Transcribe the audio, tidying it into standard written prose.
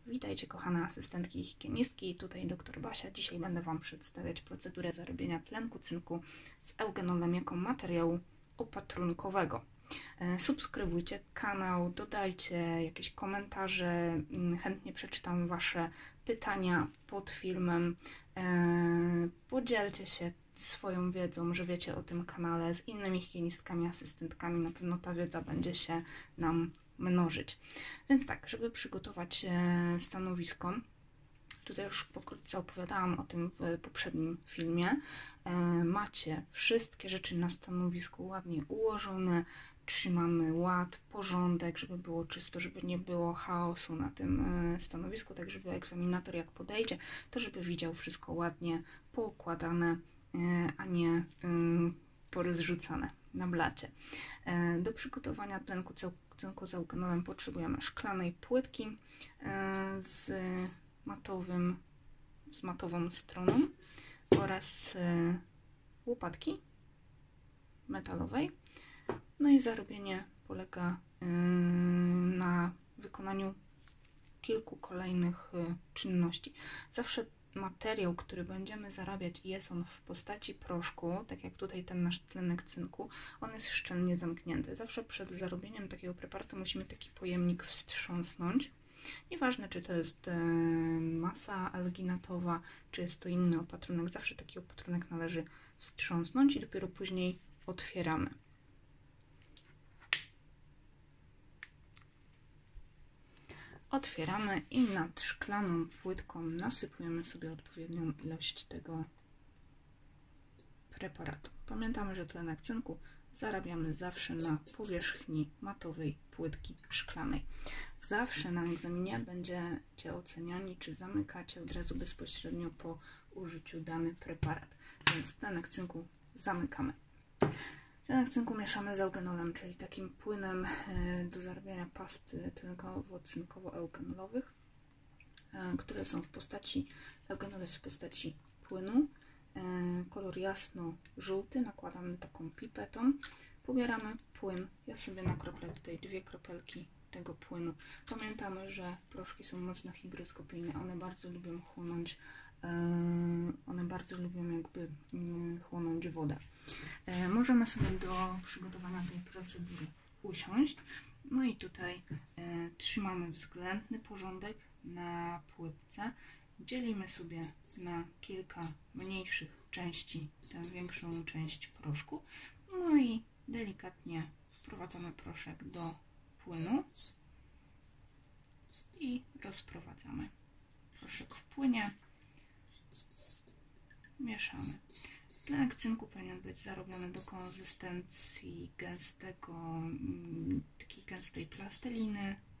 Witajcie kochane asystentki i higienistki, tutaj dr Basia. Dzisiaj będę Wam przedstawiać procedurę zarobienia tlenku cynku z eugenolem jako materiału opatrunkowego. Subskrybujcie kanał, dodajcie jakieś komentarze, chętnie przeczytam Wasze pytania pod filmem. Podzielcie się swoją wiedzą, że wiecie o tym kanale z innymi higienistkami, asystentkami. Na pewno ta wiedza będzie się nam mnożyć. Więc tak, żeby przygotować stanowisko, tutaj już pokrótce opowiadałam o tym w poprzednim filmie, macie wszystkie rzeczy na stanowisku ładnie ułożone, trzymamy ład, porządek, żeby było czysto, żeby nie było chaosu na tym stanowisku, tak żeby egzaminator jak podejdzie, to żeby widział wszystko ładnie poukładane, a nie porozrzucane na blacie. Do przygotowania tlenku cynku z eugenolem potrzebujemy szklanej płytki z matową stroną oraz łopatki metalowej. No i zarobienie polega na wykonaniu kilku kolejnych czynności. Zawsze materiał, który będziemy zarabiać, jest on w postaci proszku, tak jak tutaj ten nasz tlenek cynku, on jest szczelnie zamknięty. Zawsze przed zarobieniem takiego preparatu musimy taki pojemnik wstrząsnąć. Nieważne, czy to jest masa alginatowa, czy jest to inny opatrunek, zawsze taki opatrunek należy wstrząsnąć i dopiero później otwieramy. Otwieramy i nad szklaną płytką nasypujemy sobie odpowiednią ilość tego preparatu. Pamiętamy, że tlenek cynku zarabiamy zawsze na powierzchni matowej płytki szklanej. Zawsze na egzaminie będziecie oceniani, czy zamykacie od razu bezpośrednio po użyciu dany preparat. Więc tlenek cynku zamykamy. Tlenek cynku mieszamy z eugenolem, czyli takim płynem do zarabiania pasty tlenkowo-cynkowo-eugenolowych, które są w postaci, eugenol jest w postaci płynu, kolor jasno-żółty, nakładamy taką pipetą, pobieramy płyn, ja sobie nakroplę tutaj 2 kropelki tego płynu. Pamiętamy, że proszki są mocno hygroskopijne, one bardzo lubią chłonąć, chłonąć wodę. Możemy sobie do przygotowania tej procedury usiąść. No i tutaj trzymamy względny porządek na płytce. Dzielimy sobie na kilka mniejszych części tę większą część proszku. No i delikatnie wprowadzamy proszek do płynu i rozprowadzamy. Proszek wpłynie, mieszamy. Tlenek cynku powinien być zarobiony do konsystencji takiej gęstej plasteliny,